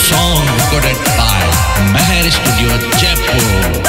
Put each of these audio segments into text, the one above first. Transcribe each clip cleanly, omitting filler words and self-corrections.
song recorded by Meher Studio Jaipur।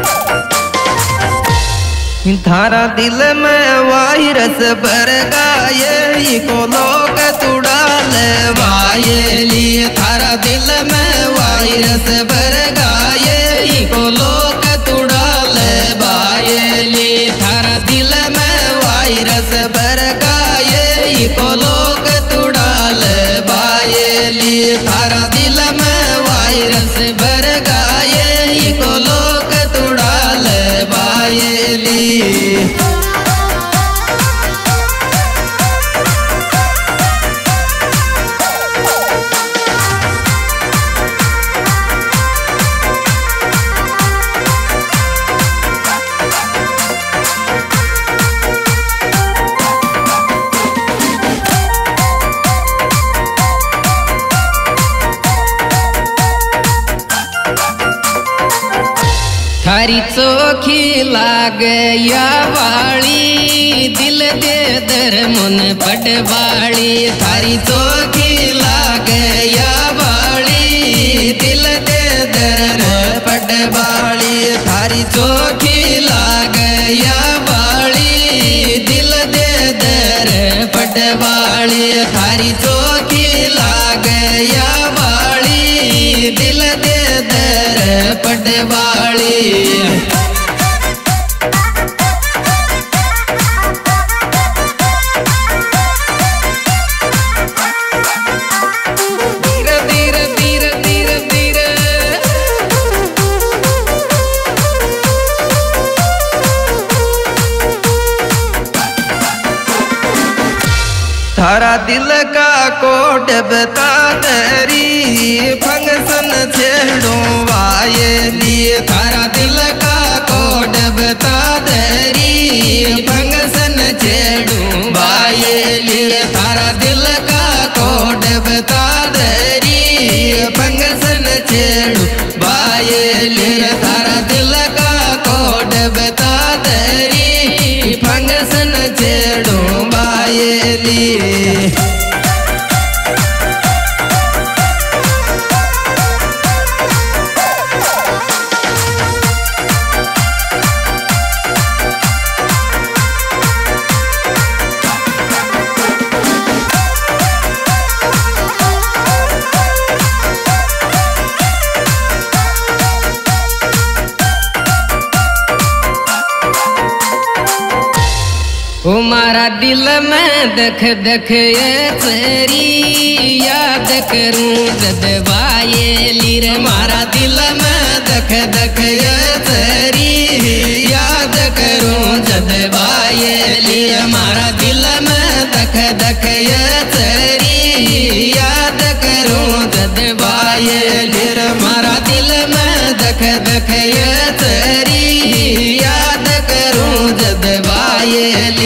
थारा दिल में वायरस भर गाये को लोग तुड़ाल वायली। थारा दिल में वायरस भर गाये को लोग तुड़ाल वायली। थारा दिल में वायरस भर गाये को लोग तुड़ाल वायली। थारा दिल में वायरस भर गाये को लोग तुड़ाल वायली। थारी चोखी लाग या वाली दिल दे दर मन पटवाली। थारी चोखी लाग या वाली दिल दे दर पटवाली। थारी चोखी लाग या वाली दिल दे दर पटवाली। थारी चोखी लाग या वाली दिल दे दर पटवाली। थारा दिल का कोड बता तेरी फंक्शन छेड़ो वायली। थारा दिल का कोड बता तेरी फंक्शन छेड़ो वायली। थारा दिल का कोड बता तेरी फंक्शन छेड़ो वायली। थारा दिल का कोड बता तेरी फंक्शन छेड़ो वायली। हमारा दिल में दख दख ये तेरी याद करूं जद वायली रे। मारा दिल में दख दख ये तेरी याद करूं जद वायली। मारा दिल में दख दख ये तेरी याद करूं जद वायली रे। मारा दिल में दख दख ये तेरी याद करूं जद वायली।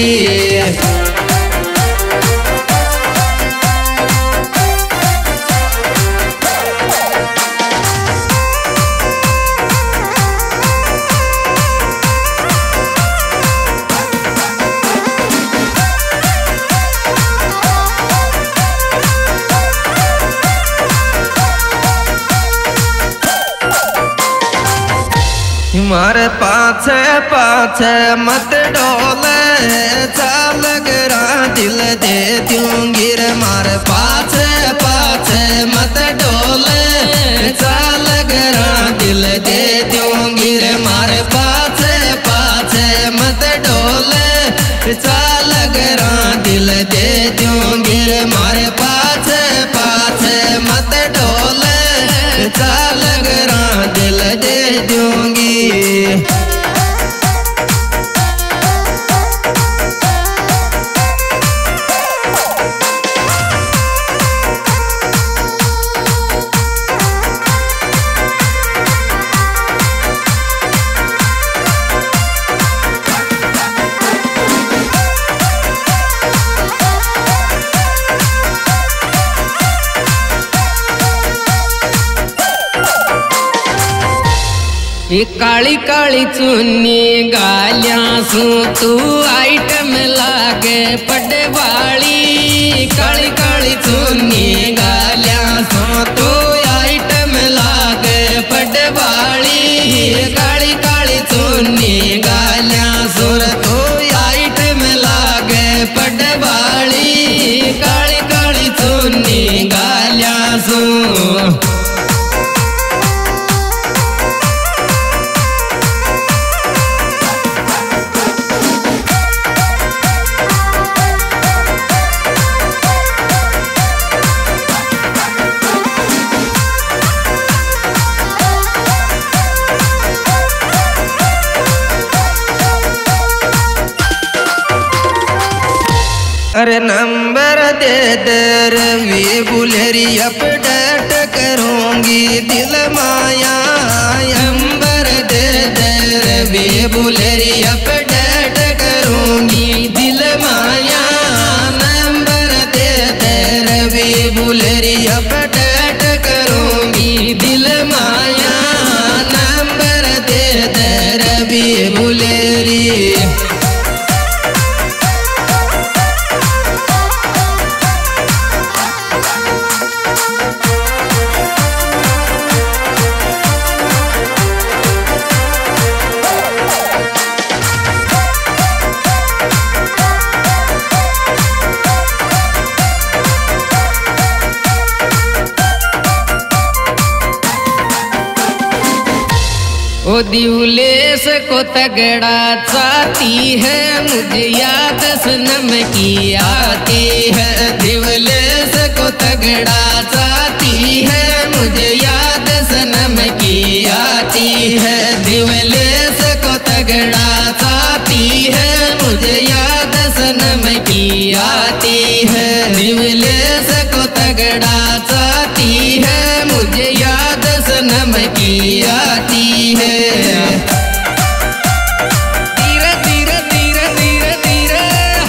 मारे पाछे पाछे मत डोले चाल गरा दिल दे दूंगी रे। मारे पाछे पाछे मत डोले चाल गरा दिल दे दूंगी रे। मारे पाछे पाछे मत डोले चाल गरा दिल दे दूंगी रे। मारे पाछे पाछे मत डोले चाल गरा दिल दे दूंगी। ये काली काली चुन्नी गालियां सू तू आइटम लागे पटवाली। काली काली चुन्नी गालियां सू तू आइटम अरे नंबर दे दे रवि बुलेरी अपडेट करूंगी दिल माया। नंबर दे दे रवि बुलेरी अपडेट करूंगी दिल माया। नंबर दे दे रवि बुलेरी अपडेट करूंगी दिल माया। नंबर दे दे रवि बुलेरी। ओ दिवलेस को तगड़ा चाहती है मुझे याद सनम की आती है। दिवलेस को तगड़ा चाहती है मुझे याद सनम की आती है। दिवलेस को तगड़ा चाहती है मुझे याद सनम की आती है। दिवलेस को तगड़ा चाहती है मुझे याद सनम की आती है। धीरे धीरे धीरे धीरे धीरे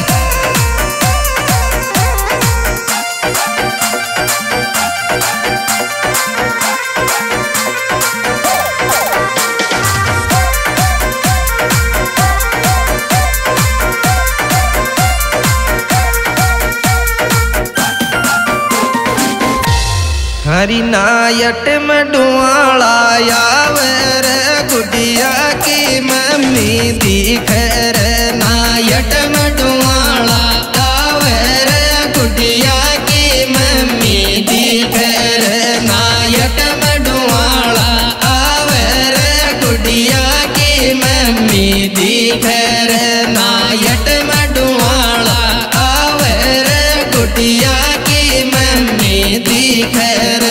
हरी नायट में डुआला यावर गुडिया की मम्मी दिख रे। नायट में डुआला यावर गुडिया की मम्मी दिख रे। नायट में डुआला आवर गुडिया की मम्मी दिख रे। नायट में डुआला आवर गुडिया की मम्मी दिख रे।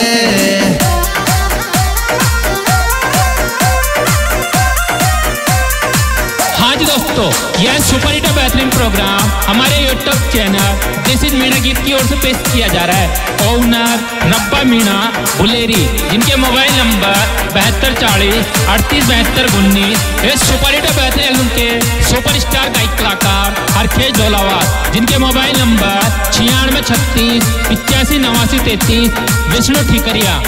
दोस्तों यह सुपर हिट बेहतरीन प्रोग्राम हमारे YouTube channel this is Meena Geet की ओर से पेश किया जा रहा है। ओनर रब्बा मीणा बुलेरी जिनके मोबाइल नंबर 7240 387219। इस सुपर हिट बेहतरीन एल्बम के सुपरस्टार गायक कलाकार हरखेज ढोलावाद जिनके मोबाइल नंबर 9636 858933। विष्णु ठीकरिया।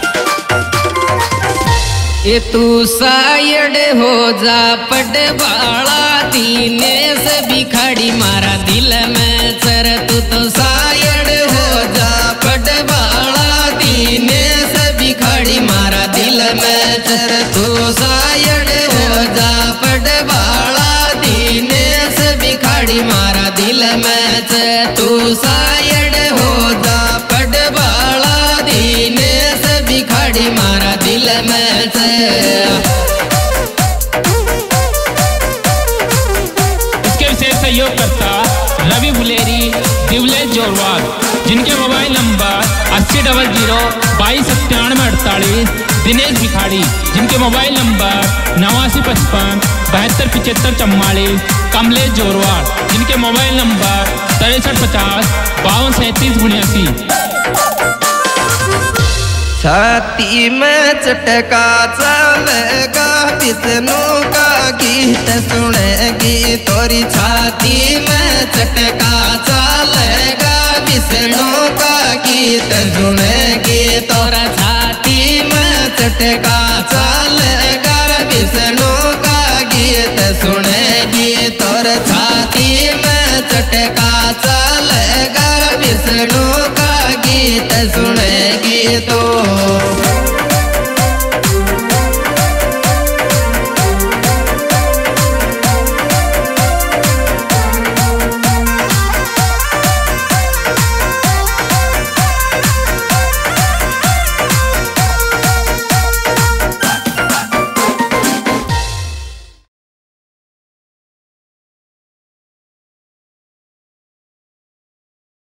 ये तू सायड हो जा पटवाला दीने से बिखाड़ी मारा दिल में चर। तू तो सायड हो जा पटवाला दीने से बिखाड़ी मारा दिल में चर। तू सायड हो जा पटवाला दीने से बिखाड़ी मारा दिल में चर। तू सायड हो जा पटवाला दीने से बिखाड़ी मारा दिल में से। इसके विशेष सहयोगकर्ता रवि बुलेरी दिवलेश जोरवाल जिनके मोबाइल नंबर 8000229748। दिनेश भिखाड़ी जिनके मोबाइल नंबर 8955 727544। कमलेश जोरवाल जिनके मोबाइल नंबर 6350 523779। छाती में चटका चलेगा विष्णु का गीत सुनेगी तोरी। छाती में चटका चलेगा विष्णु का गीत सुनेगी तोरा। छाती में चटका चलेगा विष्णु का गीत सुनेगी तोर। छाती में चटका चलेगा विष्णु का गीत सुनेगी तो।